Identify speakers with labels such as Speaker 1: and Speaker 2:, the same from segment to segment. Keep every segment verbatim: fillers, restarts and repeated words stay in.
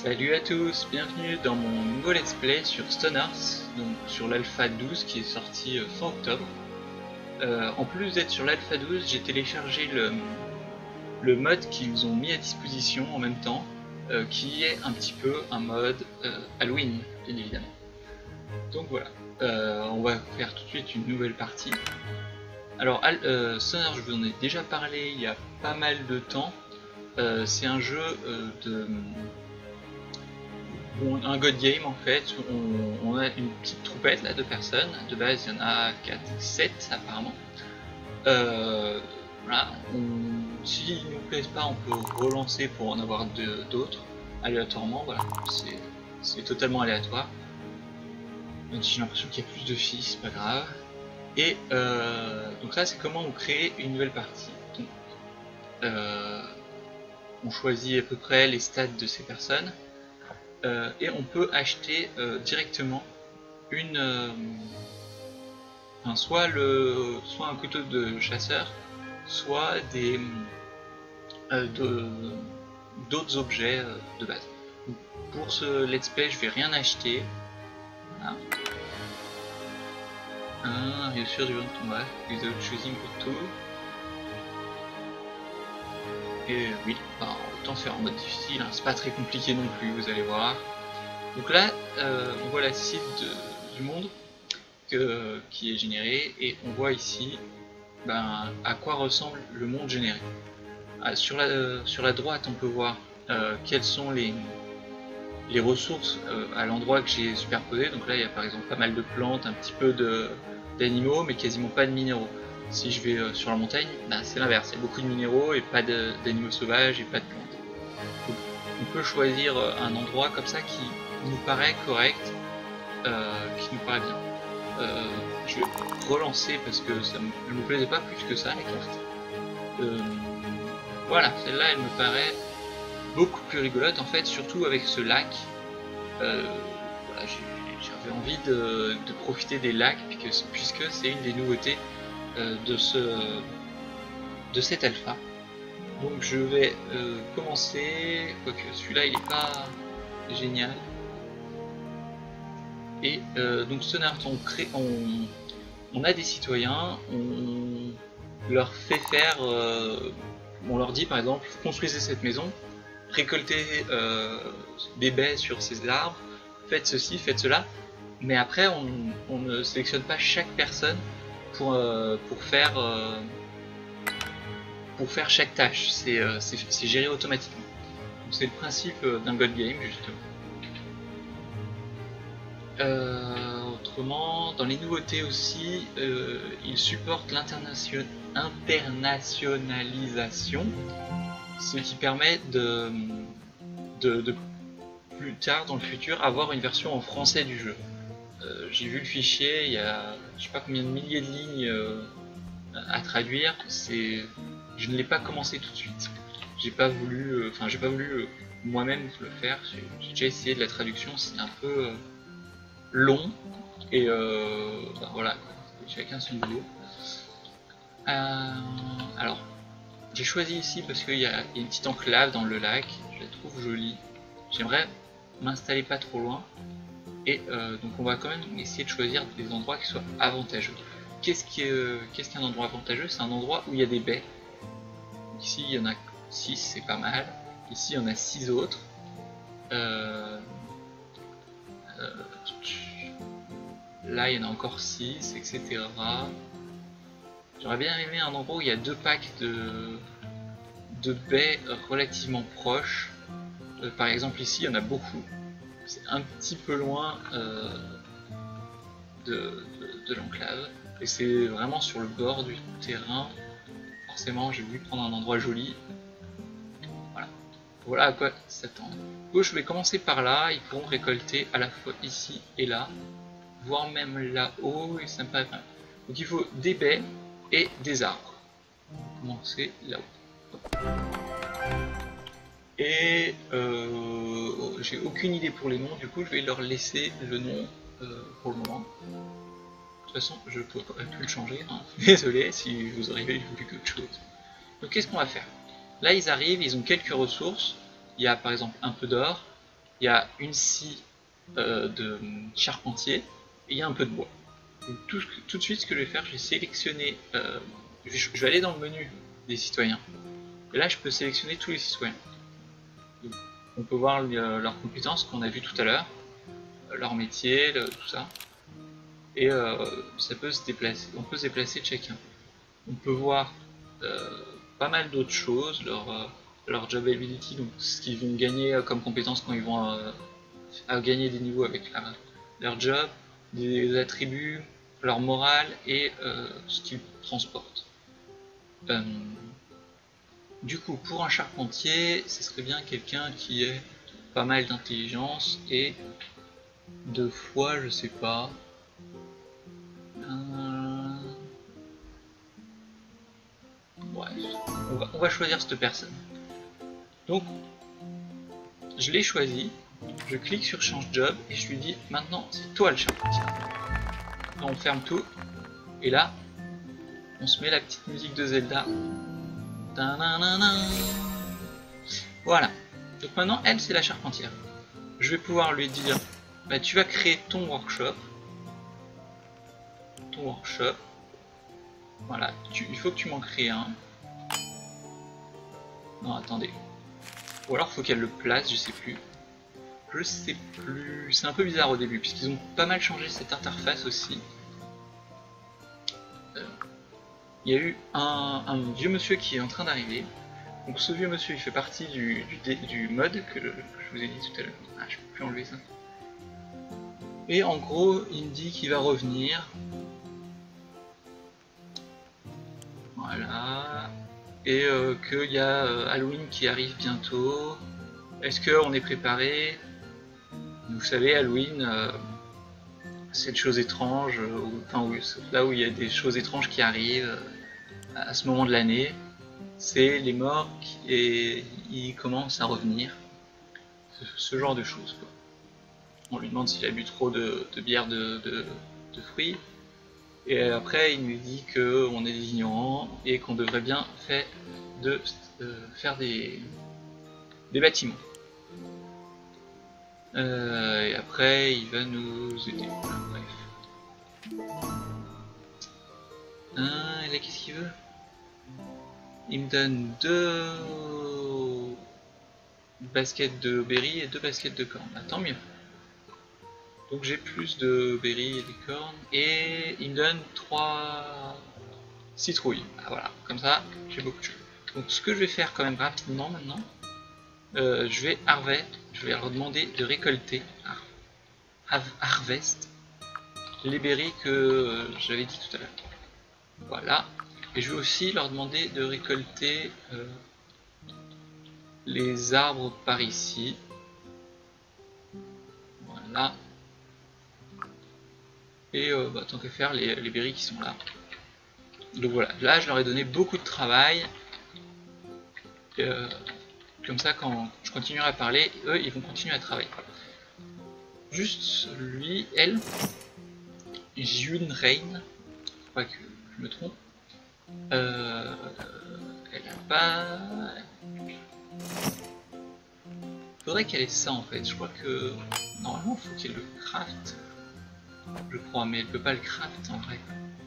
Speaker 1: Salut à tous, bienvenue dans mon nouveau let's play sur Stonars, donc sur l'alpha douze qui est sorti euh, fin octobre. Euh, en plus d'être sur l'alpha douze, j'ai téléchargé le, le mode qu'ils ont mis à disposition en même temps, euh, qui est un petit peu un mode euh, Halloween, bien évidemment. Donc voilà, euh, on va faire tout de suite une nouvelle partie. Alors euh, Stonars, je vous en ai déjà parlé il y a pas mal de temps. Euh, c'est un jeu euh, de... Bon, un god game en fait, on, on a une petite troupette là de personnes, de base il y en a quatre, sept apparemment. Euh, voilà, on, s'ils nous plaisent pas on peut relancer pour en avoir d'autres aléatoirement, voilà, c'est totalement aléatoire. Même si j'ai l'impression qu'il y a plus de filles, c'est pas grave. Et euh, donc là c'est comment on crée une nouvelle partie. Donc, euh, on choisit à peu près les stats de ces personnes. Euh, et on peut acheter euh, directement une, euh, enfin, soit le, soit un couteau de chasseur, soit des euh, d'autres objets euh, de base. Donc, pour ce let's play, je vais rien acheter. Voilà. Ah, bien sûr, du bon combat, without choosing couteau. Et oui, bah, autant faire en mode difficile, hein. C'est pas très compliqué non plus, vous allez voir. Donc là, euh, on voit la site de, du monde que, qui est généré, et on voit ici ben, à quoi ressemble le monde généré. Ah, sur, la, euh, sur la droite, on peut voir euh, quelles sont les, les ressources euh, à l'endroit que j'ai superposé. Donc là, il y a par exemple pas mal de plantes, un petit peu d'animaux, mais quasiment pas de minéraux. Si je vais euh, sur la montagne, ben, c'est l'inverse, il y a beaucoup de minéraux et pas d'animaux sauvages et pas de plantes. Donc, on peut choisir un endroit comme ça qui nous paraît correct, euh, qui nous paraît bien. Euh, je vais relancer parce que ça ne me plaisait pas plus que ça la carte. Euh, voilà, celle-là elle me paraît beaucoup plus rigolote en fait, surtout avec ce lac. Euh, voilà, j'avais envie de, de profiter des lacs puisque, puisque c'est une des nouveautés euh, de, ce, de cette alpha. Donc je vais euh, commencer, quoique celui-là il est pas génial. Et euh, donc Stonars, on crée, on, on a des citoyens, on leur fait faire, euh, on leur dit par exemple construisez cette maison, récoltez euh, des baies sur ces arbres, faites ceci, faites cela, mais après on, on ne sélectionne pas chaque personne pour, euh, pour faire euh, pour faire chaque tâche, c'est euh, géré automatiquement. C'est le principe d'un god game justement. Euh, autrement, dans les nouveautés aussi, euh, il supporte l'internationalisation, ce qui permet de, de, de plus tard dans le futur avoir une version en français du jeu. Euh, J'ai vu le fichier, il y a je sais pas combien de milliers de lignes euh, à traduire. C'est, je ne l'ai pas commencé tout de suite. J'ai pas voulu, enfin euh, j'ai pas voulu euh, moi-même le faire. J'ai déjà essayé de la traduction, c'est un peu euh, long et euh, bah voilà, chacun son boulot. Euh, alors, j'ai choisi ici parce qu'il y, y a une petite enclave dans le lac, je la trouve jolie. J'aimerais m'installer pas trop loin et euh, donc on va quand même essayer de choisir des endroits qui soient avantageux. Qu'est-ce qui est, euh, qu'est-ce qu'un endroit avantageux? C'est un endroit où il y a des baies. Donc ici il y en a six, c'est pas mal. Ici il y en a six autres. Euh, euh, Là il y en a encore six, et cetera. J'aurais bien aimé un endroit où il y a deux packs de, de baies relativement proches. Euh, par exemple ici il y en a beaucoup. C'est un petit peu loin euh, de, de, de l'enclave. Et c'est vraiment sur le bord du terrain. Forcément j'ai voulu prendre un endroit joli. Voilà, voilà à quoi s'attendre. Bon, je vais commencer par là, ils pourront récolter à la fois ici et là, voire même là-haut, et ça me paraît pas mal. Donc il faut des baies et des arbres. On va commencer là-haut. Et euh, j'ai aucune idée pour les noms, du coup je vais leur laisser le nom euh, pour le moment. De toute façon je ne pourrais pas plus le changer, hein. Désolé si vous auriez voulu quelque chose. Donc qu'est-ce qu'on va faire? Là ils arrivent, ils ont quelques ressources. Il y a par exemple un peu d'or, il y a une scie euh, de charpentier et il y a un peu de bois. Donc, tout, tout de suite, ce que je vais faire, je vais sélectionner, euh, je, je vais aller dans le menu des citoyens. Et là, je peux sélectionner tous les citoyens. Donc, on peut voir le, leurs compétences qu'on a vu tout à l'heure, leur métier, le, tout ça. Et euh, ça peut se déplacer, on peut se déplacer de chacun. On peut voir euh, pas mal d'autres choses, leur, euh, leur job ability, donc ce qu'ils vont gagner comme compétences quand ils vont euh, à gagner des niveaux avec la, leur job, des attributs, leur morale et euh, ce qu'ils transportent. Euh, du coup, pour un charpentier, ce serait bien quelqu'un qui ait pas mal d'intelligence et de foi, je sais pas. Euh... Ouais, on va, on va choisir cette personne. Donc, je l'ai choisi, je clique sur change job et je lui dis maintenant c'est toi le charpentier. Là, on ferme tout et là on se met la petite musique de Zelda. Voilà. Donc maintenant elle c'est la charpentière. Je vais pouvoir lui dire bah, tu vas créer ton workshop. Ton workshop. Voilà, tu, il faut que tu m'en crées un. Non attendez. Ou alors faut qu'elle le place, je sais plus. Je sais plus. C'est un peu bizarre au début puisqu'ils ont pas mal changé cette interface aussi. Euh, il y a eu un, un vieux monsieur qui est en train d'arriver. Donc ce vieux monsieur il fait partie du, du, du mode que, que je vous ai dit tout à l'heure. Ah je peux plus enlever ça. Et en gros il me dit qu'il va revenir. Voilà. Et euh, qu'il y a euh, Halloween qui arrive bientôt. Est-ce qu'on est préparé? Vous savez, Halloween, euh, cette chose étrange, euh, où, enfin, où, là où il y a des choses étranges qui arrivent euh, à ce moment de l'année, c'est les morts qui, et ils commencent à revenir. Ce, ce genre de choses, quoi. On lui demande s'il a bu trop de, de bière de, de, de fruits. Et après, il nous dit qu'on est des ignorants et qu'on devrait bien faire, de, euh, faire des, des bâtiments. Euh, et après, il va nous aider. Voilà, bref. Hein, et là, qu'est-ce qu'il veut? Il me donne deux baskets de berry et deux baskets de cornes. Ah, tant mieux. Donc j'ai plus de berry et des cornes. Et il me donne trois citrouilles. Ah, voilà, comme ça, j'ai beaucoup de choses. Donc ce que je vais faire quand même rapidement maintenant, euh, je vais harvest, je vais leur demander de récolter, har harvest, les berries que euh, j'avais dit tout à l'heure. Voilà. Et je vais aussi leur demander de récolter euh, les arbres par ici. Voilà. Et euh, bah, tant qu'à faire, les, les berries qui sont là. Donc voilà, là je leur ai donné beaucoup de travail. Et, euh, comme ça, quand je continuerai à parler, eux ils vont continuer à travailler. Juste lui, elle, June Rain, faut pas que je me trompe. Euh, elle a pas. Faudrait qu'elle ait ça en fait. Je crois que normalement il faut qu'elle le craft. Je crois, mais elle peut pas le craft en vrai.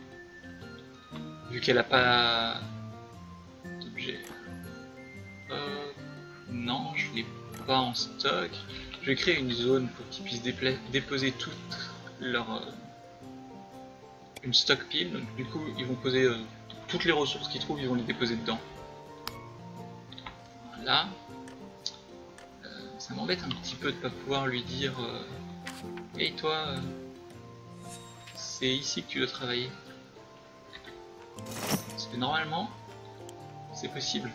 Speaker 1: Vu qu'elle a pas d'objet. Euh, non, je l'ai pas en stock. Je vais créer une zone pour qu'ils puissent déposer toutes leurs. Euh, une stock pile. Donc du coup, ils vont poser euh, toutes les ressources qu'ils trouvent, ils vont les déposer dedans. Voilà. Euh, ça m'embête un petit peu de pas pouvoir lui dire euh, hey toi, euh, c'est ici que tu dois travailler. Parce que normalement, c'est possible.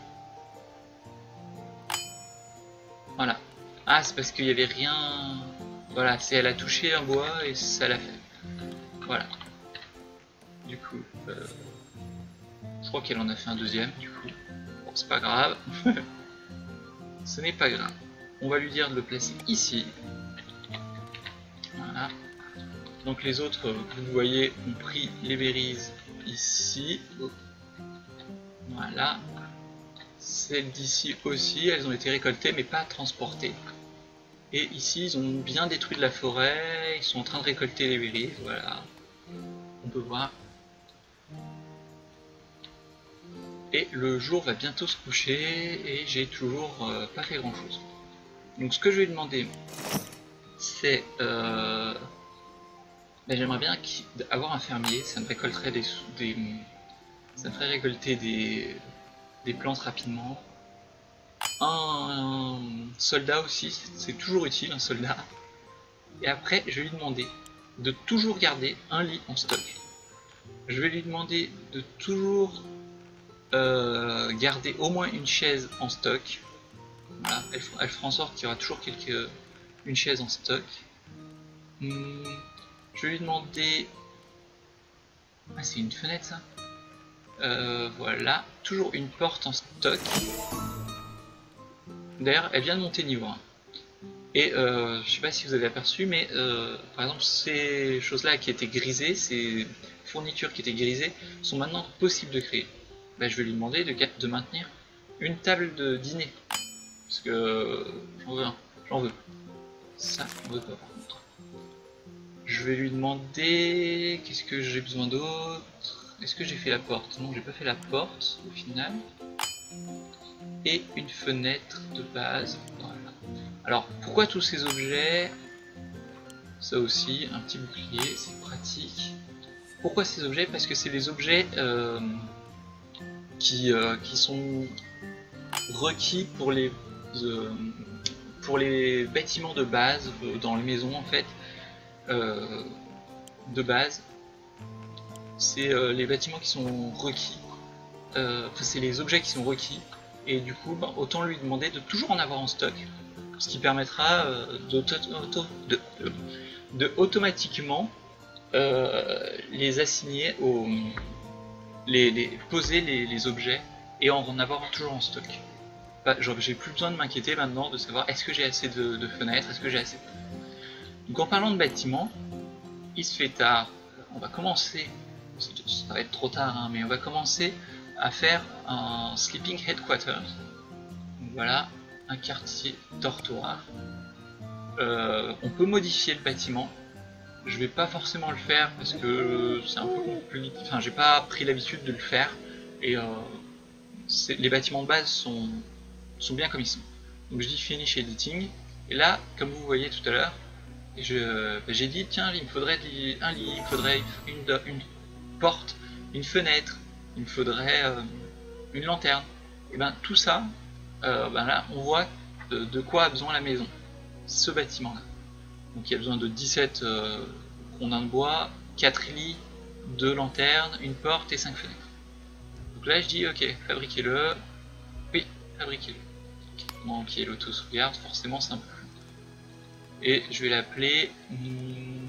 Speaker 1: Voilà. Ah, c'est parce qu'il n'y avait rien. Voilà, c'est elle a touché un bois et ça l'a fait. Voilà. Du coup, euh, je crois qu'elle en a fait un deuxième. Du coup, bon, c'est pas grave. Ce n'est pas grave. On va lui dire de le placer ici. Voilà. Donc les autres, vous voyez, ont pris les berries ici. Voilà. Celles d'ici aussi, elles ont été récoltées mais pas transportées. Et ici, ils ont bien détruit de la forêt, ils sont en train de récolter les berries, voilà. On peut voir. Et le jour va bientôt se coucher et j'ai toujours euh, pas fait grand chose. Donc ce que je vais demander, c'est... Euh... Ben, j'aimerais bien avoir un fermier, ça me récolterait des... des... ça me ferait récolter des... des plantes rapidement. Un soldat aussi, c'est toujours utile un soldat. Et après, je vais lui demander de toujours garder un lit en stock. Je vais lui demander de toujours euh, garder au moins une chaise en stock. Voilà, elle, elle fera en sorte qu'il y aura toujours quelques, une chaise en stock. Hum, je vais lui demander... Ah, c'est une fenêtre ça. Euh, voilà, toujours une porte en stock. D'ailleurs, elle vient de monter niveau un. Et euh, je sais pas si vous avez aperçu, mais euh, par exemple, ces choses-là qui étaient grisées, ces fournitures qui étaient grisées, sont maintenant possibles de créer. Bah, je vais lui demander de, de maintenir une table de dîner. Parce que euh, j'en veux un, j'en veux. Ça, on veut pas par contre. Je vais lui demander... Qu'est-ce que j'ai besoin d'autre? Est-ce que j'ai fait la porte? Non, j'ai pas fait la porte au final. Et une fenêtre de base, voilà. Alors, pourquoi tous ces objets? Ça aussi, un petit bouclier, c'est pratique. Pourquoi ces objets? Parce que c'est des objets euh, qui, euh, qui sont requis pour les, euh, pour les bâtiments de base, euh, dans les maisons en fait, euh, de base. C'est euh, les bâtiments qui sont requis, euh, enfin c'est les objets qui sont requis, et du coup, bah, autant lui demander de toujours en avoir en stock. Ce qui permettra euh, de, de, de, de automatiquement euh, les assigner aux... Les, les, poser les, les objets et en avoir toujours en stock. Bah, j'ai plus besoin de m'inquiéter maintenant de savoir est-ce que j'ai assez de, de fenêtres, est-ce que j'ai assez de... Donc en parlant de bâtiments, il se fait tard, on va commencer, ça va être trop tard, hein, mais on va commencer à faire un sleeping headquarters. Donc voilà, un quartier dortoir. Euh, on peut modifier le bâtiment. Je vais pas forcément le faire parce que c'est un peu compliqué. Enfin, j'ai pas pris l'habitude de le faire. Et euh, les bâtiments de base sont, sont bien comme ils sont. Donc je dis finish editing. Et là, comme vous voyez tout à l'heure, j'ai bah, dit tiens, il me faudrait un lit, il me faudrait une, une porte, une fenêtre, il me faudrait euh, une lanterne. Et ben tout ça, euh, ben là, on voit de, de quoi a besoin la maison, ce bâtiment-là. Donc il y a besoin de dix-sept euh, rondins de bois, quatre lits, deux lanternes, une porte et cinq fenêtres. Donc là je dis ok, fabriquez-le. Oui, fabriquez-le. Bon, ok, l'auto-sauvegarde, forcément c'est un peu plus. Et je vais l'appeler hmm,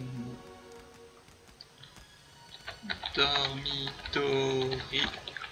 Speaker 1: Dormitory.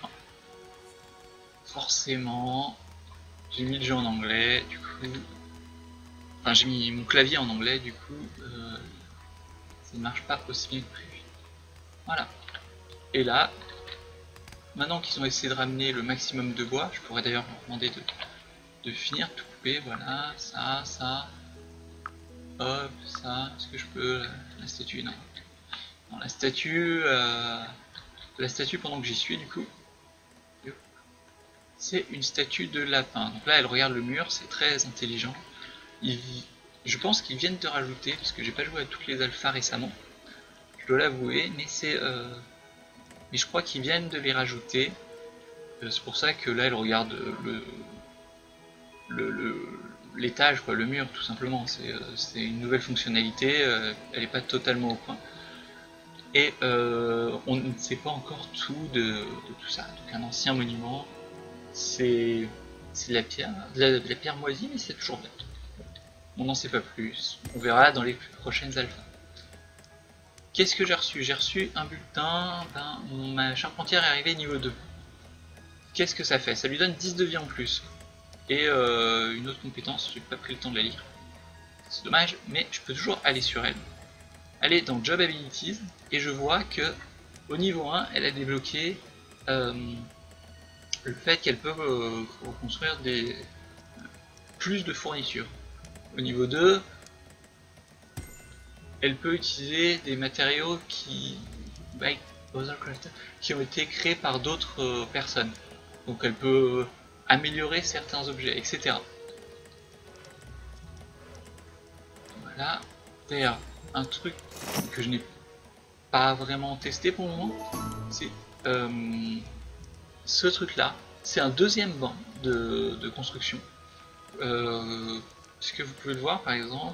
Speaker 1: Forcément, j'ai mis le jeu en anglais, du coup. Enfin, j'ai mis mon clavier en anglais, du coup, euh, ça ne marche pas aussi bien que prévu. Voilà. Et là, maintenant qu'ils ont essayé de ramener le maximum de bois, je pourrais d'ailleurs leur demander de, de finir tout couper. Voilà, ça, ça. Hop, ça. Est-ce que je peux. La statue, non. Non, la statue. Euh, la statue, pendant que j'y suis, du coup. C'est une statue de lapin. Donc là, elle regarde le mur, c'est très intelligent. Il, je pense qu'ils viennent de rajouter, parce que j'ai pas joué à toutes les alphas récemment, je dois l'avouer, mais c'est, euh, mais je crois qu'ils viennent de les rajouter. Euh, c'est pour ça que là, elle regarde le, le, le l'étage, quoi, le mur, tout simplement. C'est, euh, c'est une nouvelle fonctionnalité. Euh, elle n'est pas totalement au point. Et euh, on ne sait pas encore tout de, de tout ça. Donc un ancien monument, c'est de la pierre, de la, de la pierre moisie, mais c'est toujours bien. On n'en sait pas plus. On verra dans les prochaines alphas. Qu'est-ce que j'ai reçu? J'ai reçu un bulletin. Ben, ma charpentière est arrivée niveau deux. Qu'est-ce que ça fait? Ça lui donne dix de vie en plus. Et euh, une autre compétence, j'ai pas pris le temps de la lire. C'est dommage, mais je peux toujours aller sur elle. Aller dans Job Abilities, et je vois que au niveau un, elle a débloqué euh, le fait qu'elle peut euh, construire des, plus de fournitures. Au niveau deux, elle peut utiliser des matériaux qui, by other crafters, qui ont été créés par d'autres euh, personnes. Donc elle peut améliorer certains objets, et cetera. Voilà. D'ailleurs, un truc que je n'ai pas vraiment testé pour le moment, c'est euh, ce truc là. C'est un deuxième banc de, de construction. Euh, ce que vous pouvez le voir par exemple,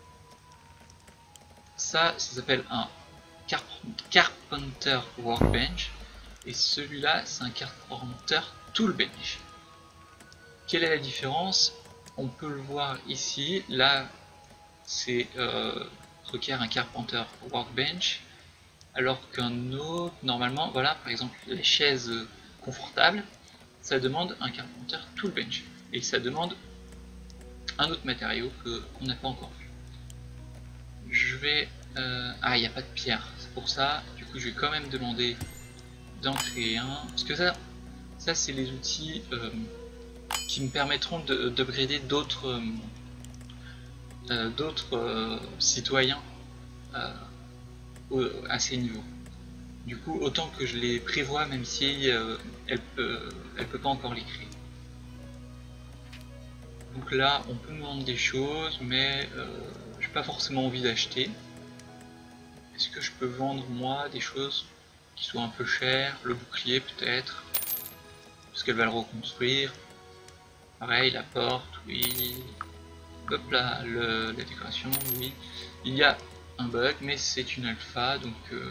Speaker 1: ça, ça s'appelle un Carpenter Workbench, et celui-là c'est un Carpenter Toolbench. Quelle est la différence? On peut le voir ici, là c'est euh, requiert un Carpenter Workbench, alors qu'un autre, normalement, voilà, par exemple les chaises confortables, ça demande un Carpenter Toolbench, et ça demande un autre matériau que qu'on n'a pas encore vu. Je vais... Euh, ah, il n'y a pas de pierre, c'est pour ça, du coup je vais quand même demander d'en créer un, parce que ça, ça c'est les outils euh, qui me permettront d'upgrader d'autres euh, euh, d'autres euh, citoyens euh, au, à ces niveaux. Du coup, autant que je les prévois, même si euh, elle peut, elle peut pas encore les créer. Donc là, on peut me vendre des choses, mais euh, j'ai pas forcément envie d'acheter. Est-ce que je peux vendre moi des choses qui soient un peu chères? Le bouclier peut-être, parce qu'elle va le reconstruire. Pareil, la porte, oui. Hop là, le, la décoration, oui. Il y a un bug, mais c'est une alpha, donc euh,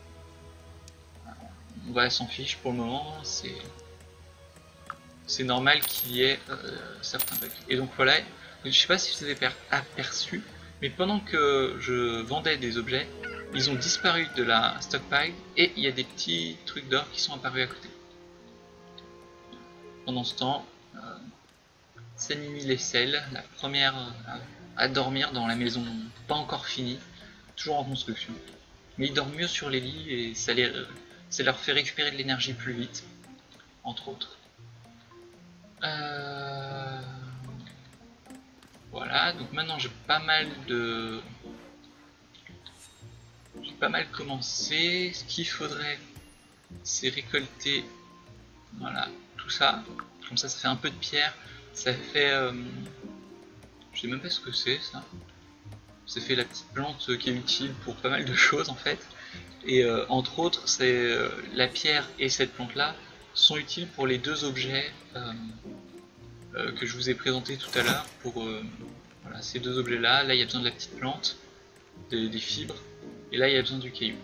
Speaker 1: on va s'en fiche pour le moment. C'est c'est normal qu'il y ait euh, certains bugs. Et donc voilà, je sais pas si vous avez aperçu, mais pendant que je vendais des objets, ils ont disparu de la stockpile et il y a des petits trucs d'or qui sont apparus à côté. Pendant ce temps, euh, Sanini l'Aisselle, la première à, à dormir dans la maison pas encore finie, toujours en construction. Mais ils dorment mieux sur les lits et ça, les, ça leur fait récupérer de l'énergie plus vite, entre autres. Euh... Voilà, donc maintenant j'ai pas mal de... J'ai pas mal commencé. Ce qu'il faudrait, c'est récolter, voilà, tout ça. Comme ça, ça fait un peu de pierre. Ça fait... Euh... Je sais même pas ce que c'est, ça. Ça fait la petite plante qui est utile pour pas mal de choses, en fait. Et euh, entre autres, c'est euh, la pierre et cette plante-là sont utiles pour les deux objets euh, euh, que je vous ai présentés tout à l'heure. Pour euh, voilà, ces deux objets-là, là il y a besoin de la petite plante, des, des fibres, et là il y a besoin du caillou.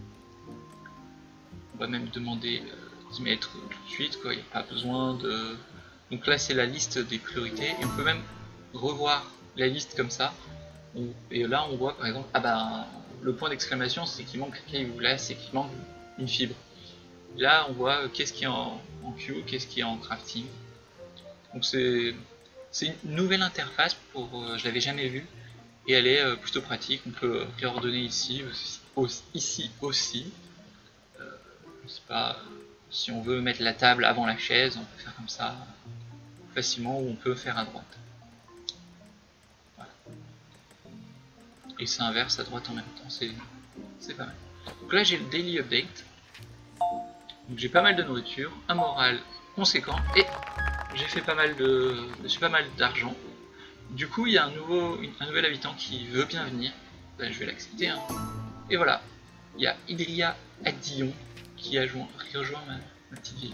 Speaker 1: On va même demander euh, d'y mettre tout de suite, quoi. Il n'y a pas besoin de... Donc là c'est la liste des priorités, et on peut même revoir la liste comme ça. Et là on voit par exemple, ah bah le point d'exclamation c'est qu'il manque un caillou, là c'est qu'il manque une fibre. Là on voit qu'est-ce qui est en, en queue, qu'est-ce qui est en crafting. Donc c'est une nouvelle interface, pour, euh, je l'avais jamais vue, et elle est euh, plutôt pratique. On peut réordonner ici, aussi, ici aussi. Euh, je sais pas, si on veut mettre la table avant la chaise, on peut faire comme ça facilement, ou on peut faire à droite. Voilà. Et ça inverse à droite en même temps, c'est pas mal. Donc là j'ai le daily update. Donc j'ai pas mal de nourriture, un moral conséquent, et j'ai fait pas mal de, j'ai pas mal d'argent. Du coup il y a un nouveau, un nouvel habitant qui veut bien venir. Ben, je vais l'accepter. Hein. Et voilà, il y a Idria Adillon qui a joint, rejoint ma, ma petite ville.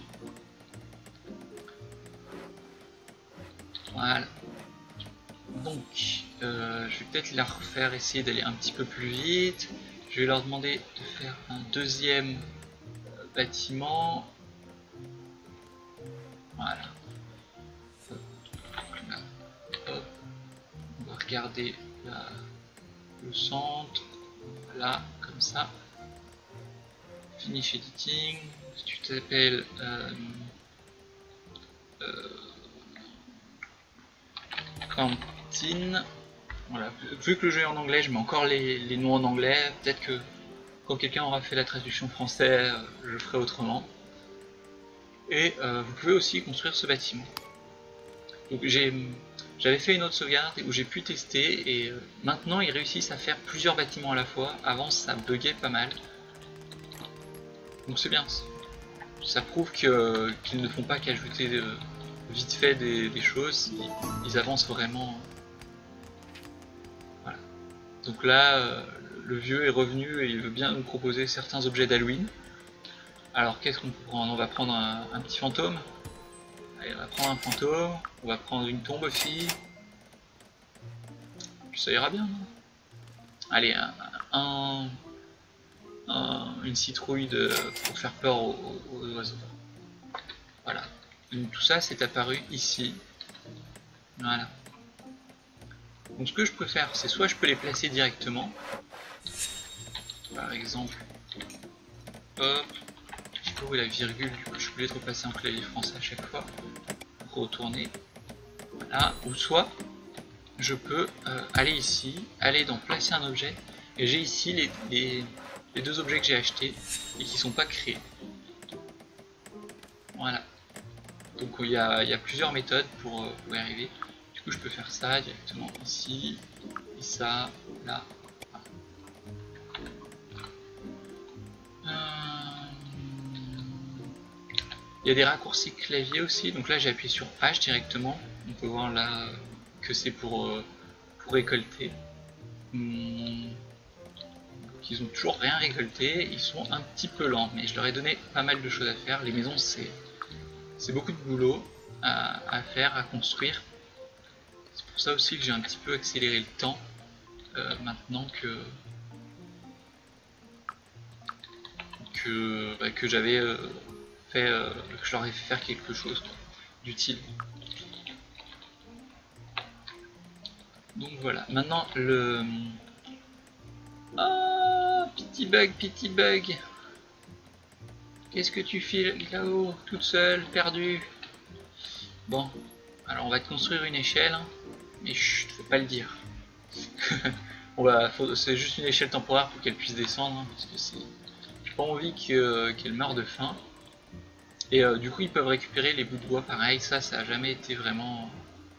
Speaker 1: Voilà. Donc euh, je vais peut-être la refaire, essayer d'aller un petit peu plus vite. Je vais leur demander de faire un deuxième bâtiment. Voilà. Là. Hop. On va regarder la, le centre. Voilà, comme ça. Finish editing. Si tu t'appelles euh, euh, Cantine. Voilà. Vu que le jeu est en anglais, je mets encore les, les noms en anglais. Peut-être que quand quelqu'un aura fait la traduction française, je le ferai autrement. Et euh, vous pouvez aussi construire ce bâtiment. Donc j'ai J'avais fait une autre sauvegarde où j'ai pu tester et euh, maintenant ils réussissent à faire plusieurs bâtiments à la fois. Avant ça buguait pas mal. Donc c'est bien. Ça prouve que, qu'ils ne font pas qu'ajouter euh, vite fait des, des choses, ils, ils avancent vraiment. Voilà. Donc là, euh, le vieux est revenu et il veut bien nous proposer certains objets d'Halloween. Alors qu'est-ce qu'on peut prendre? On va prendre un, un petit fantôme. Allez, on va prendre un fantôme, on va prendre une tombe aussi. Ça ira bien, non? Allez, un, un, un, une citrouille de, pour faire peur aux, aux oiseaux. Voilà. Donc tout ça c'est apparu ici. Voilà. Donc ce que je peux faire, c'est soit je peux les placer directement. Par exemple, hop, je peux ouvrir la virgule, du coup je suis obligé de repasser en clavier français à chaque fois. Retourner. Voilà. Ou soit je peux euh, aller ici, aller dans placer un objet, et j'ai ici les, les, les deux objets que j'ai achetés et qui sont pas créés. Voilà. Donc il y a, il y a plusieurs méthodes pour, euh, pour y arriver. Du coup je peux faire ça directement ici, et ça, là. Euh... Il y a des raccourcis clavier aussi, donc là j'ai appuyé sur H directement. On peut voir là que c'est pour, euh, pour récolter. Hum... Ils ont toujours rien récolté, ils sont un petit peu lents, mais je leur ai donné pas mal de choses à faire. Les maisons c'est c'est beaucoup de boulot à, à faire, à construire. C'est pour ça aussi que j'ai un petit peu accéléré le temps euh, maintenant que que, bah, que j'avais euh, fait, euh, que je leur ai fait faire quelque chose d'utile. Donc voilà, maintenant le... Ah, pity bug, pity bug. Qu'est-ce que tu fais là-haut, toute seule, perdue? Bon, alors on va te construire une échelle, hein, mais chut, faut pas le dire. On va, c'est juste une échelle temporaire pour qu'elle puisse descendre, hein, parce que c'est... J'ai pas envie qu'elle qu meure de faim. Et euh, du coup ils peuvent récupérer les bouts de bois, pareil, ça, ça a jamais été vraiment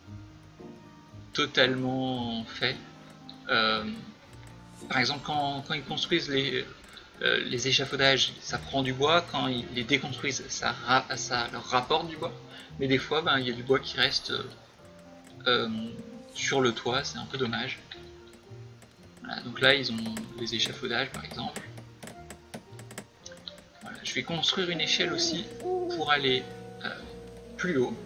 Speaker 1: totalement fait. Euh, par exemple, quand, quand ils construisent les, euh, les échafaudages, ça prend du bois, quand ils les déconstruisent, ça, ça leur rapporte du bois. Mais des fois, ben, il y a du bois qui reste euh, sur le toit, c'est un peu dommage. Voilà, donc là, ils ont les échafaudages, par exemple. Voilà, je vais construire une échelle aussi pour aller euh, plus haut.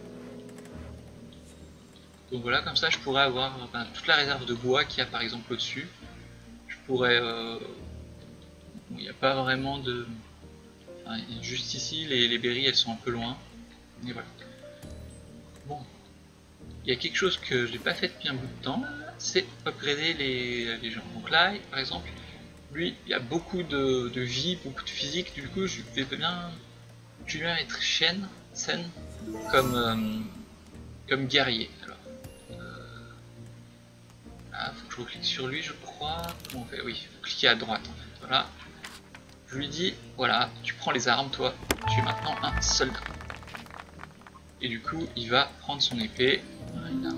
Speaker 1: Donc voilà, comme ça, je pourrais avoir ben, toute la réserve de bois qu'il y a, par exemple, au-dessus. Je pourrais... Euh, bon, il n'y a pas vraiment de... Enfin, juste ici, les, les berries, elles sont un peu loin. Mais voilà. Bon. Il y a quelque chose que je n'ai pas fait depuis un bout de temps, c'est upgrader les, les gens. Donc là, par exemple, lui, il y a beaucoup de, de vie, beaucoup de physique, du coup, je vais bien, je vais bien mettre Shen, Sen, comme, euh, comme guerrier. Alors, euh, là, faut que je reclique sur lui, je crois. Comment on fait? Oui, il faut cliquer à droite, en fait. Voilà. Je lui dis, voilà, tu prends les armes, toi, tu es maintenant un soldat. Et du coup, il va prendre son épée. Voilà.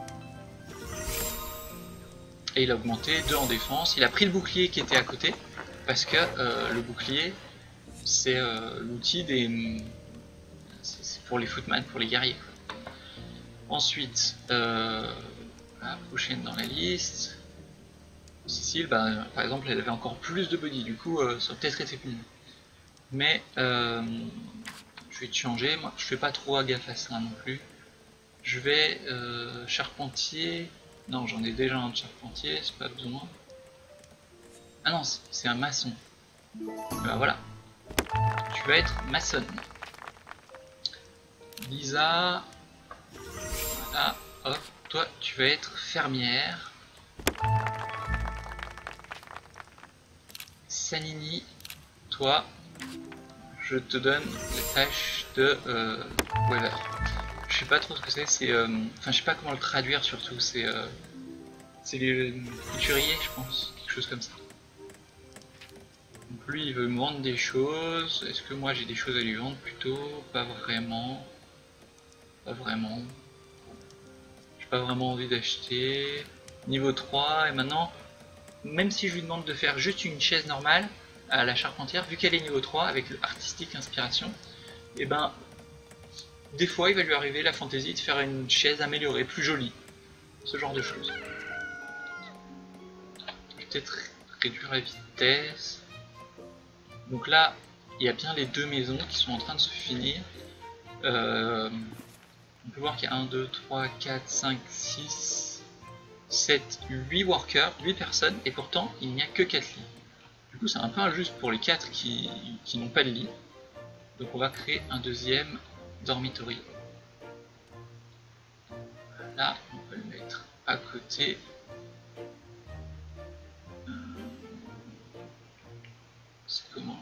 Speaker 1: Et il a augmenté deux en défense. Il a pris le bouclier qui était à côté, parce que euh, le bouclier, c'est euh, l'outil des... c'est pour les footman, pour les guerriers. Ensuite, euh, la prochaine dans la liste, Cécile, bah, par exemple, elle avait encore plus de body, du coup, euh, ça aurait peut-être été plus. Mais, euh, je vais te changer, moi, je fais pas trop gaffe à ça non plus. Je vais, euh, charpentier... Non, j'en ai déjà un de charpentier, c'est pas besoin. Ah non, c'est un maçon. Ben voilà. Tu vas être maçonne. Lisa. Voilà, hop. Toi, tu vas être fermière. Sanini. Toi, je te donne la tâche de euh, weaver. Je sais pas trop ce que c'est, c'est... Euh, enfin, je sais pas comment le traduire surtout, c'est... Euh, c'est les couturiers, je pense, quelque chose comme ça. Donc lui, il veut me vendre des choses. Est-ce que moi, j'ai des choses à lui vendre plutôt? Pas vraiment. Pas vraiment. Je sais pas vraiment envie d'acheter. Niveau trois, et maintenant, même si je lui demande de faire juste une chaise normale à la charpentière, vu qu'elle est niveau trois avec le artistique inspiration, et ben des fois il va lui arriver la fantaisie de faire une chaise améliorée, plus jolie, ce genre de choses. Peut-être réduire la vitesse. Donc là, il y a bien les deux maisons qui sont en train de se finir. Euh, on peut voir qu'il y a un, deux, trois, quatre, cinq, six, sept, huit workers, huit personnes, et pourtant il n'y a que quatre lits. Du coup c'est un peu injuste pour les quatre qui, qui n'ont pas de lit. Donc on va créer un deuxième dormitory. Là, on peut le mettre à côté. C'est comment?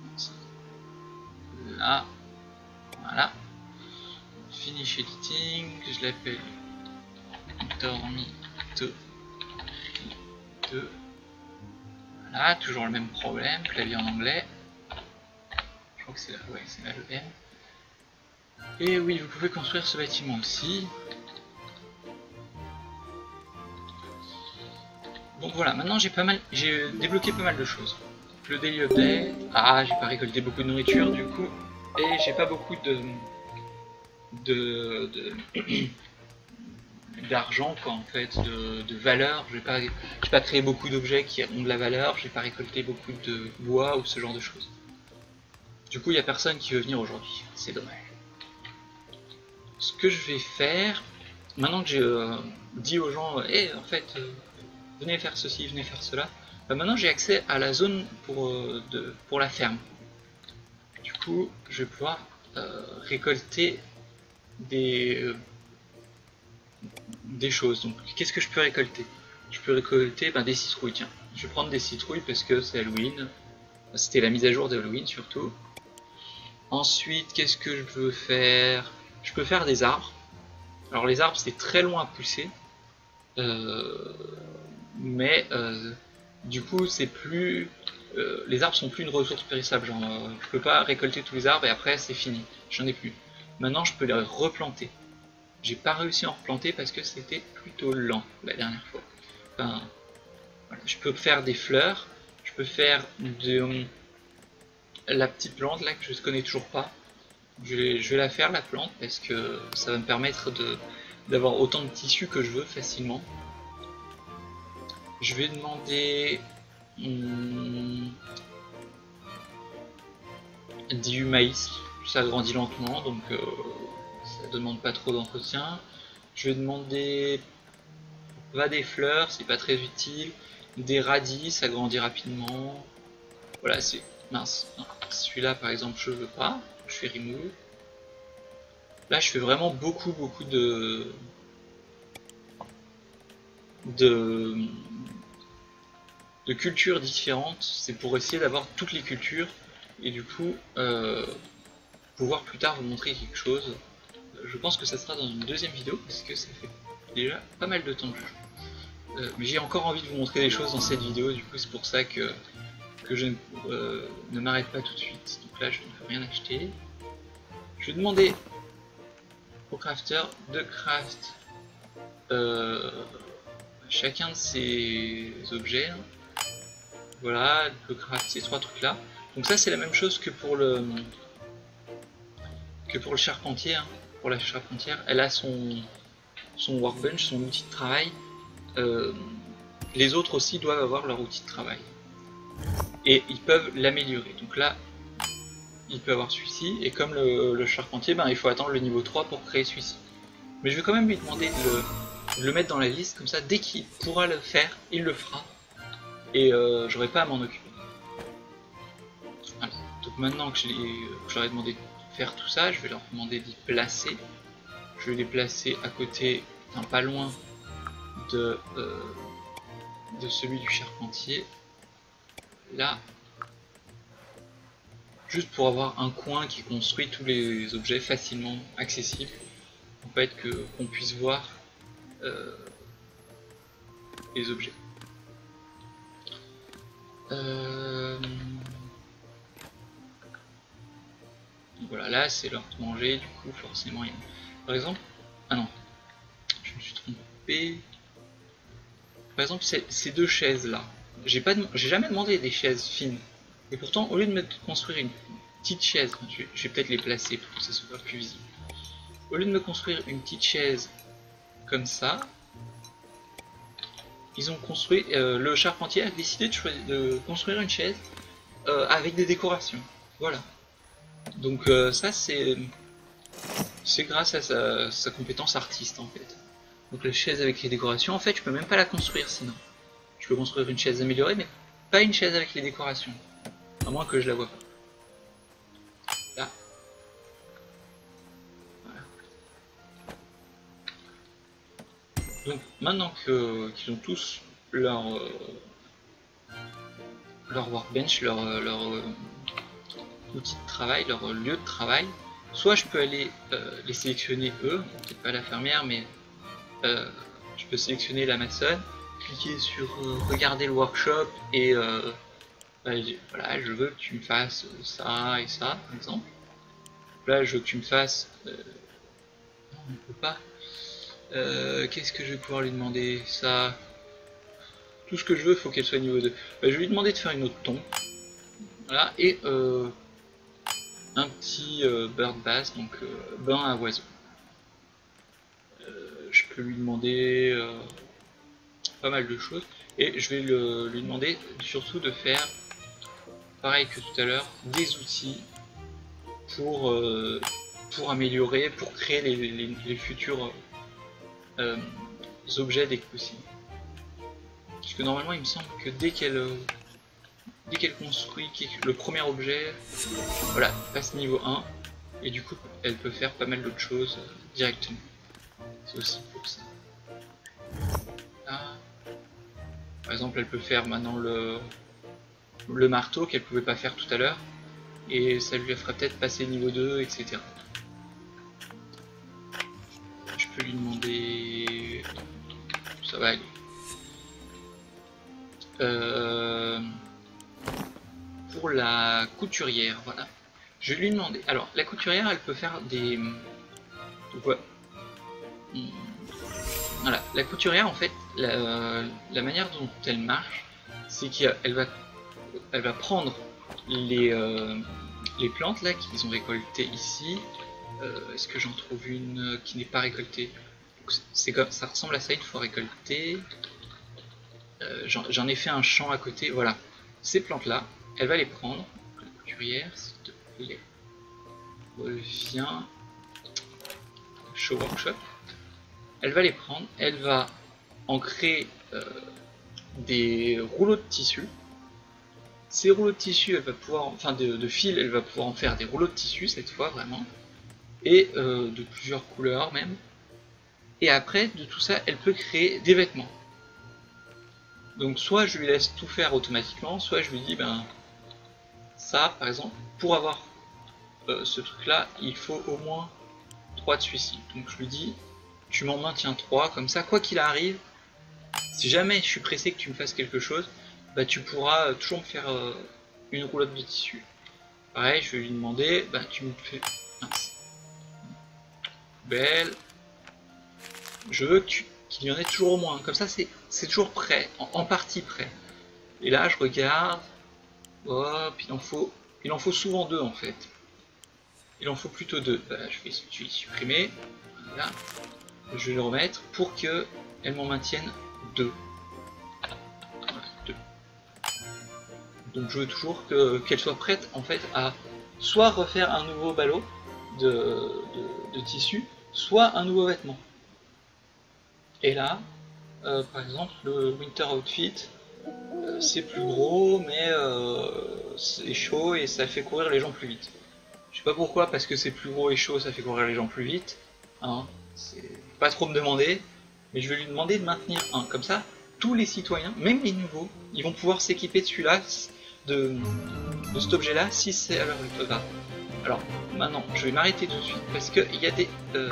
Speaker 1: Là, voilà. Finish editing, je l'appelle dormitory deux. Voilà, toujours le même problème, clavier en anglais. Je crois que c'est là, ouais, c'est là le M. Et oui, vous pouvez construire ce bâtiment aussi. Donc voilà, maintenant j'ai pas mal, j'ai débloqué pas mal de choses. Le daily update, ah j'ai pas récolté beaucoup de nourriture du coup, et j'ai pas beaucoup de de d'argent quoi en fait, de, de valeur. J'ai pas, j'ai pas créé beaucoup d'objets qui ont de la valeur, j'ai pas récolté beaucoup de bois ou ce genre de choses. Du coup il y a personne qui veut venir aujourd'hui, c'est dommage. Ce que je vais faire, maintenant que j'ai euh, dit aux gens, hé hey, en fait, euh, venez faire ceci, venez faire cela, bah maintenant j'ai accès à la zone pour, euh, de, pour la ferme. Du coup, je vais pouvoir euh, récolter des, euh, des choses. Donc, qu'est-ce que je peux récolter? Je peux récolter ben, des citrouilles. Tiens, je vais prendre des citrouilles parce que c'est Halloween. C'était la mise à jour d'Halloween surtout. Ensuite, qu'est-ce que je veux faire? Je peux faire des arbres. Alors les arbres c'est très loin à pousser, euh, mais euh, du coup c'est plus, euh, les arbres sont plus une ressource périssable. Genre, euh, je peux pas récolter tous les arbres et après c'est fini, j'en ai plus. Maintenant je peux les replanter. J'ai pas réussi à en replanter parce que c'était plutôt lent la dernière fois. Enfin, voilà. Je peux faire des fleurs, je peux faire de la petite plante là que je ne connais toujours pas. Je vais, je vais la faire la plante parce que ça va me permettre de d'avoir autant de tissus que je veux facilement. Je vais demander hum, du maïs, ça grandit lentement donc euh, ça demande pas trop d'entretien. Je vais demander pas des fleurs, c'est pas très utile, des radis, ça grandit rapidement. Voilà, c'est mince. Celui-là par exemple je veux pas, je fais remove. Là je fais vraiment beaucoup beaucoup de de, de cultures différentes, c'est pour essayer d'avoir toutes les cultures et du coup euh, pouvoir plus tard vous montrer quelque chose. Je pense que ça sera dans une deuxième vidéo parce que ça fait déjà pas mal de temps que je joue. Euh, mais j'ai encore envie de vous montrer des choses dans cette vidéo, du coup c'est pour ça que, que je euh, ne m'arrête pas tout de suite. Donc là je ne peux rien acheter. Je vais demander au crafter de craft euh, chacun de ces objets. Voilà, il peut craft ces trois trucs là. Donc ça c'est la même chose que pour le que pour le charpentier. Hein. Pour la charpentière, elle a son, son workbench, son outil de travail. Euh, les autres aussi doivent avoir leur outil de travail. Et ils peuvent l'améliorer. Donc là, il peut avoir celui-ci. Et comme le, le charpentier, ben, il faut attendre le niveau trois pour créer celui-ci. Mais je vais quand même lui demander de le, de le mettre dans la liste. Comme ça, dès qu'il pourra le faire, il le fera. Et euh, j'aurai pas à m'en occuper. Voilà. Donc maintenant que j'aurais demandé de faire tout ça, je vais leur demander d'y placer. Je vais les placer à côté, enfin pas loin de, euh, de celui du charpentier. Là, juste pour avoir un coin qui construit tous les objets facilement accessibles. En fait, que qu'on puisse voir euh, les objets. Euh... Voilà, là c'est l'heure de manger, du coup forcément il... Par exemple, ah non, je me suis trompé. Par exemple, ces deux chaises là, j'ai pas, j'ai jamais demandé des chaises fines. Et pourtant, au lieu de me construire une petite chaise, je vais, je vais peut-être les placer pour que ça soit plus visible. Au lieu de me construire une petite chaise comme ça, ils ont construit, euh, le charpentier a décidé de, de construire une chaise euh, avec des décorations. Voilà. Donc euh, ça c'est c'est grâce à sa, sa compétence artiste en fait. Donc la chaise avec les décorations, en fait je peux même pas la construire sinon. Je peux construire une chaise améliorée mais pas une chaise avec les décorations. À moins que je la vois pas. Là. Voilà. Donc maintenant que qu'ils ont tous leur euh, leur workbench, leur, leur euh, outil de travail, leur lieu de travail, soit je peux aller euh, les sélectionner eux, peut-être pas la fermière mais euh, je peux sélectionner la maçonne, cliquer sur euh, regarder le workshop et euh, bah, voilà, je veux que tu me fasses ça et ça par exemple. Là je veux que tu me fasses euh, non on ne peut pas euh, qu'est-ce que je vais pouvoir lui demander, ça tout ce que je veux faut qu'elle soit niveau deux. Bah, je vais lui demander de faire une autre tombe, voilà, et euh, un petit euh, bird bath, donc euh, bain à oiseaux. Euh, je peux lui demander euh, pas mal de choses et je vais le, lui demander surtout de faire pareil que tout à l'heure des outils pour, euh, pour améliorer, pour créer les, les, les futurs euh, objets dès que possible. Parce que normalement il me semble que dès qu'elle dès qu'elle construit le premier objet, voilà, passe niveau un et du coup elle peut faire pas mal d'autres choses euh, directement. C'est aussi pour ça. Là, par exemple elle peut faire maintenant le, le marteau qu'elle pouvait pas faire tout à l'heure et ça lui fera peut-être passer niveau deux, et cetera. Je peux lui demander... ça va aller. Euh... Pour la couturière, voilà. Je vais lui demander. Alors, la couturière, elle peut faire des... Donc, ouais. Voilà, la couturière, en fait, la, la manière dont elle marche, c'est qu'elle va, elle va prendre les, euh, les plantes là qu'ils ont récoltées ici. Euh, Est-ce que j'en trouve une qui n'est pas récoltée? C'est comme ça, ressemble à ça une fois récoltée. Euh, J'en ai fait un champ à côté. Voilà, ces plantes là, elle va les prendre. La couturière, s'il te plaît, reviens. Show workshop. Elle va les prendre, elle va en créer euh, des rouleaux de tissu. Ces rouleaux de tissu, elle va pouvoir, enfin de, de fil, elle va pouvoir en faire des rouleaux de tissu cette fois vraiment, et euh, de plusieurs couleurs même. Et après, de tout ça, elle peut créer des vêtements. Donc soit je lui laisse tout faire automatiquement, soit je lui dis, ben ça par exemple, pour avoir euh, ce truc là, il faut au moins trois de celui-ci. Donc je lui dis, tu m'en maintiens trois, comme ça, quoi qu'il arrive, si jamais je suis pressé que tu me fasses quelque chose, bah tu pourras toujours me faire euh, une roulotte de tissu. Pareil, je vais lui demander, bah tu me fais... Mince. Belle. Je veux qu'il y en ait toujours au moins, comme ça c'est toujours prêt, en, en partie prêt. Et là je regarde, hop, il en faut, il en faut souvent deux en fait. Il en faut plutôt deux. Bah, je vais, je vais supprimer, voilà. Je vais le remettre pour que elle m'en maintienne deux. Voilà, deux. Donc je veux toujours que qu'elle soit prête en fait à soit refaire un nouveau ballot de, de, de tissu, soit un nouveau vêtement. Et là, euh, par exemple, le Winter Outfit, euh, c'est plus gros, mais euh, c'est chaud et ça fait courir les gens plus vite. Je sais pas pourquoi, parce que c'est plus gros et chaud, ça fait courir les gens plus vite. Hein, c'est pas trop me demander, mais je vais lui demander de maintenir un. Comme ça, tous les citoyens, même les nouveaux, ils vont pouvoir s'équiper de celui-là, de, de cet objet-là, si c'est à leur orthographe. Alors, maintenant, je vais m'arrêter tout de suite, parce qu'il y a des... Euh,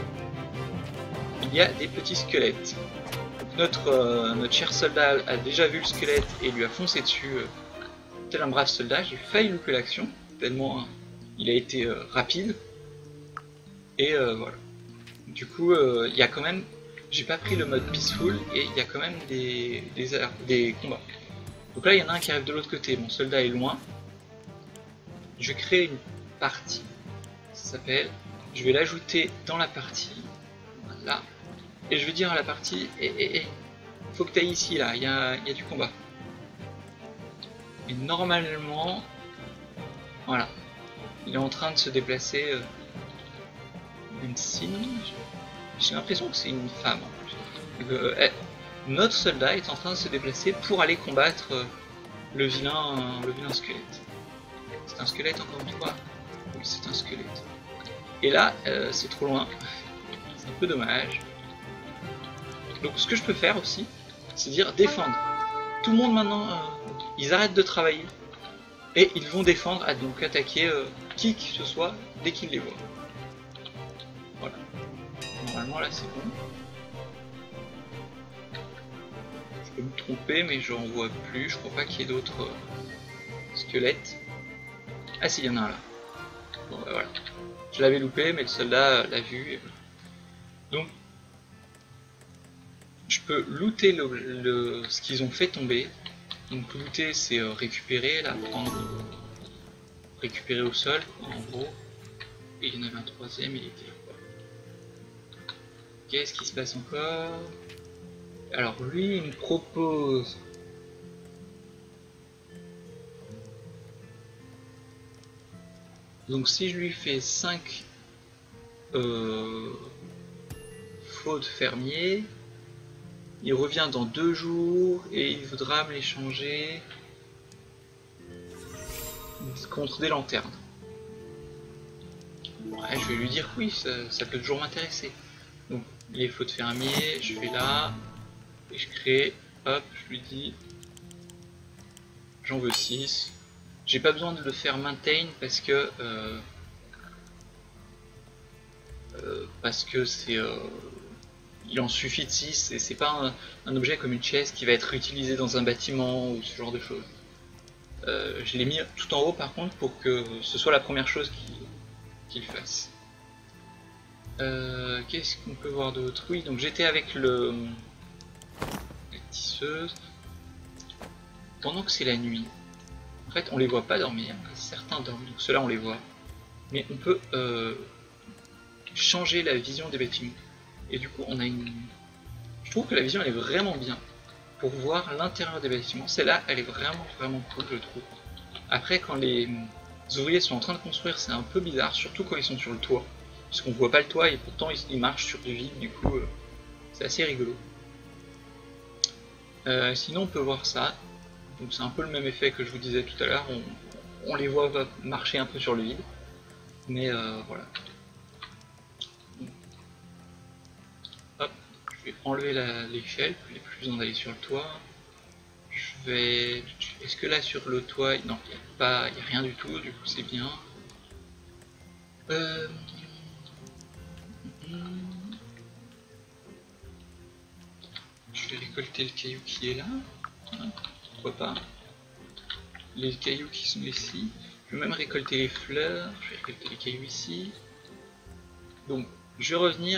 Speaker 1: il y a des petits squelettes. Donc notre, euh, notre cher soldat a déjà vu le squelette et lui a foncé dessus euh, tel un brave soldat. J'ai failli louper l'action, tellement hein, il a été euh, rapide. Et euh, voilà. Du coup, euh, il y a quand même... j'ai pas pris le mode peaceful et il y a quand même des, des, des combats. Donc là il y en a un qui arrive de l'autre côté, mon soldat est loin. Je vais créer une partie, ça s'appelle, je vais l'ajouter dans la partie, voilà, et je vais dire à la partie, eh, eh, eh, faut que tu ailles ici, là, il y a, y a du combat. Et normalement, voilà, il est en train de se déplacer, euh, même si, j'ai l'impression que c'est une femme en plus. Donc, euh, eh, notre soldat est en train de se déplacer pour aller combattre euh, le vilain, euh, le vilain squelette. C'est un squelette encore une fois. Oui, c'est un squelette. Et là, euh, c'est trop loin. C'est un peu dommage. Donc ce que je peux faire aussi, c'est dire défendre. Tout le monde maintenant, euh, ils arrêtent de travailler. Et ils vont défendre, à donc attaquer euh, qui que ce soit dès qu'ils les voient. Voilà. Normalement là c'est bon. Je peux me tromper mais j'en vois plus. Je crois pas qu'il y ait d'autres euh, squelettes. Ah si, il y en a un là. Bon bah voilà. Je l'avais loupé mais le soldat l'a vu. Donc je peux looter le, le, ce qu'ils ont fait tomber. Donc looter c'est euh, récupérer, là, prendre, récupérer au sol en gros. Et il y en avait un troisième, il était là. Qu'est-ce qui se passe encore? Alors lui il me propose donc si je lui fais cinq euh, fautes fermiers, il revient dans deux jours et il voudra me l'échanger contre des lanternes. Ouais, je vais lui dire oui, ça, ça peut toujours m'intéresser. Donc les fautes fermiers, je vais là et je crée, hop, je lui dis j'en veux six. J'ai pas besoin de le faire maintain parce que euh, euh, parce que c'est euh, il en suffit de six et c'est pas un, un objet comme une chaise qui va être utilisé dans un bâtiment ou ce genre de choses. Euh, je l'ai mis tout en haut par contre pour que ce soit la première chose qu'il qu'il fasse. Euh, Qu'est-ce qu'on peut voir d'autre? Oui, donc j'étais avec le la tisseuse pendant que c'est la nuit. En fait, on les voit pas dormir. Certains dorment, donc ceux-là on les voit. Mais on peut euh, changer la vision des bâtiments. Et du coup, on a une. Je trouve que la vision elle est vraiment bien pour voir l'intérieur des bâtiments. Celle-là, elle est vraiment vraiment cool, je trouve. Après, quand les ouvriers sont en train de construire, c'est un peu bizarre, surtout quand ils sont sur le toit. Parce qu'on voit pas le toit et pourtant ils marchent sur du vide, du coup euh, c'est assez rigolo. Euh, sinon on peut voir ça, donc c'est un peu le même effet que je vous disais tout à l'heure, on, on les voit marcher un peu sur le vide, mais euh, voilà. Hop, je vais enlever l'échelle, il n'y a plus besoin d'aller sur le toit. Je vais... Est-ce que là sur le toit, non, il n'y a pas, il n'y a rien du tout, du coup c'est bien. Euh... Je vais récolter le caillou qui est là, hein, pourquoi pas. Les cailloux qui sont ici. Je vais même récolter les fleurs, je vais récolter les cailloux ici. Donc je vais revenir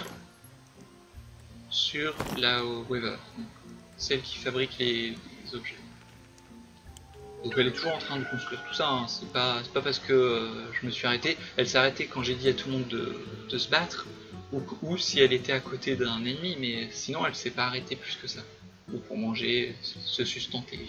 Speaker 1: sur la Weaver, celle qui fabrique les, les objets. Donc elle est toujours en train de construire tout ça, hein. C'est pas, pas parce que euh, je me suis arrêté. Elle s'est arrêtée quand j'ai dit à tout le monde de, de se battre, ou, ou si elle était à côté d'un ennemi, mais sinon elle s'est pas arrêtée plus que ça. Ou pour manger, se sustenter.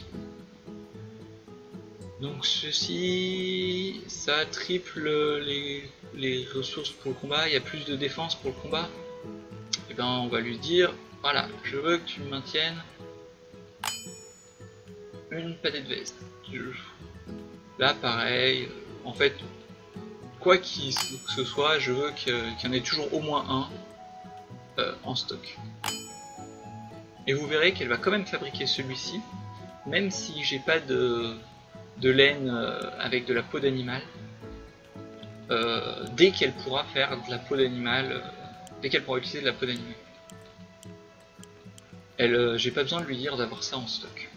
Speaker 1: Donc ceci, ça triple les, les ressources pour le combat, il y a plus de défense pour le combat. Et ben on va lui dire, voilà, je veux que tu me maintiennes une pâtée de veste. Là pareil, en fait, quoi qu'il que ce soit, je veux qu'il y en ait toujours au moins un euh, en stock. Et vous verrez qu'elle va quand même fabriquer celui-ci, même si j'ai pas de, de laine euh, avec de la peau d'animal. Euh, dès qu'elle pourra faire de la peau d'animal, euh, dès qu'elle pourra utiliser de la peau d'animal. Elle, euh, j'ai pas besoin de lui dire d'avoir ça en stock.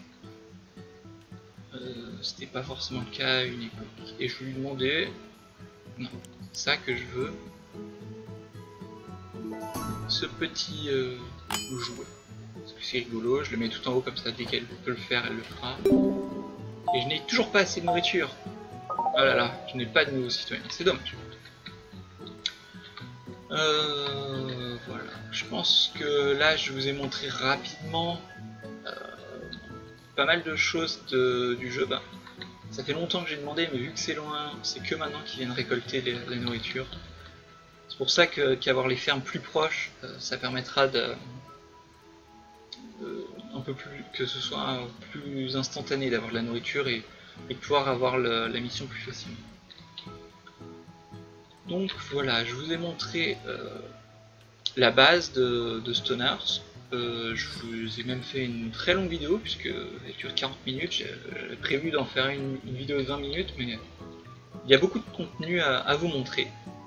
Speaker 1: Euh, C'était pas forcément le cas à une époque. Et je lui demandais, non, c'est ça que je veux. Ce petit euh, vous jouez. Parce que c'est rigolo, je le mets tout en haut comme ça, dès qu'elle peut le faire, elle le fera. Et je n'ai toujours pas assez de nourriture. Oh là là, je n'ai pas de nouveaux citoyens, c'est dommage. Euh, voilà, je pense que là je vous ai montré rapidement euh, pas mal de choses de, du jeu. Bah, ça fait longtemps que j'ai demandé, mais vu que c'est loin, c'est que maintenant qu'ils viennent récolter les, la nourriture. C'est pour ça qu'avoir qu les fermes plus proches, euh, ça permettra de, de un peu plus que ce soit plus instantané d'avoir de la nourriture et, et de pouvoir avoir le, la mission plus facilement. Donc voilà, je vous ai montré euh, la base de, de Stoners. Euh, je vous ai même fait une très longue vidéo puisque elle dure quarante minutes. J'ai prévu d'en faire une, une vidéo de vingt minutes, mais il y a beaucoup de contenu à, à vous montrer.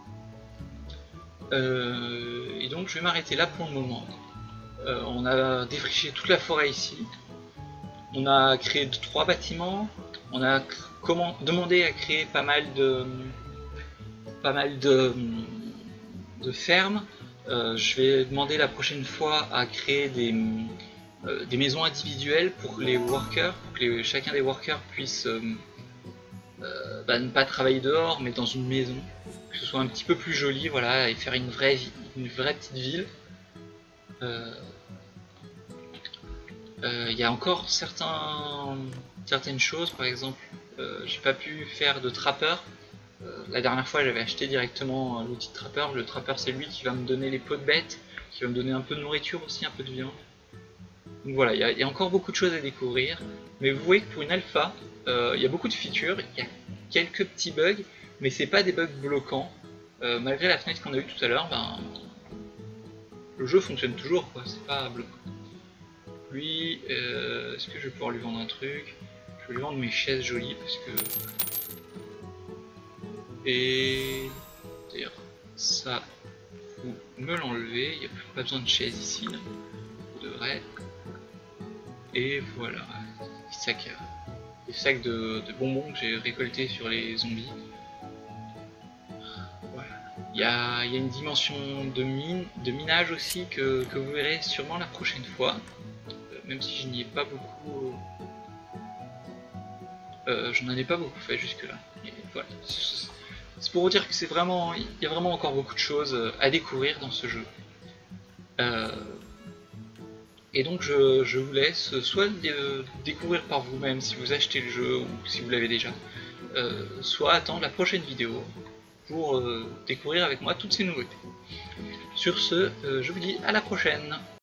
Speaker 1: Euh, et donc je vais m'arrêter là pour le moment. Euh, on a défriché toute la forêt ici. On a créé trois bâtiments. On a comment, demandé à créer pas mal de pas mal de, de fermes. Euh, je vais demander la prochaine fois à créer des, euh, des maisons individuelles pour les workers, pour que les, chacun des workers puisse euh, euh, bah, ne pas travailler dehors, mais dans une maison, que ce soit un petit peu plus joli, voilà, et faire une vraie, une vraie petite ville. Euh, euh, y a encore certains, certaines choses, par exemple, euh, j'ai pas pu faire de trappeur. Euh, la dernière fois j'avais acheté directement l'outil de trappeur. Le trappeur c'est lui qui va me donner les pots de bêtes, qui va me donner un peu de nourriture aussi, un peu de viande. Donc voilà, il y, y a encore beaucoup de choses à découvrir, mais vous voyez que pour une alpha, euh, il y a beaucoup de features, il y a quelques petits bugs, mais c'est pas des bugs bloquants. Euh, malgré la fenêtre qu'on a eue tout à l'heure, ben, le jeu fonctionne toujours, quoi, c'est pas bloquant. Lui, euh, est-ce que je vais pouvoir lui vendre un truc? Je vais lui vendre mes chaises jolies parce que... Et d'ailleurs, ça, vous me l'enlevez, il n'y a plus pas besoin de chaise ici, là. Vous devrez. Et voilà, des sacs, des sacs de, de bonbons que j'ai récoltés sur les zombies. Voilà. Il y a, il y a une dimension de mine, de minage aussi que, que vous verrez sûrement la prochaine fois, euh, même si je n'y ai pas beaucoup. Euh, je n'en ai pas beaucoup fait jusque là. Et voilà. C'est pour vous dire que c'est vraiment, il y a vraiment encore beaucoup de choses à découvrir dans ce jeu. Euh, et donc je, je vous laisse soit de découvrir par vous-même si vous achetez le jeu ou si vous l'avez déjà, euh, soit attendre la prochaine vidéo pour euh, découvrir avec moi toutes ces nouveautés. Sur ce, euh, je vous dis à la prochaine.